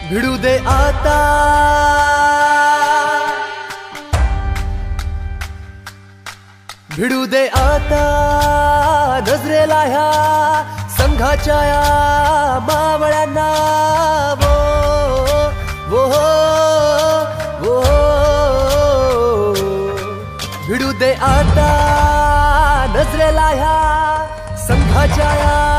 भिडू दे आता, भिडू दे आता नजरेला ह्या संघाच्या या मावळ्यांना। वो वो वो भिडू दे आता नजरेला ह्या संघाच्या या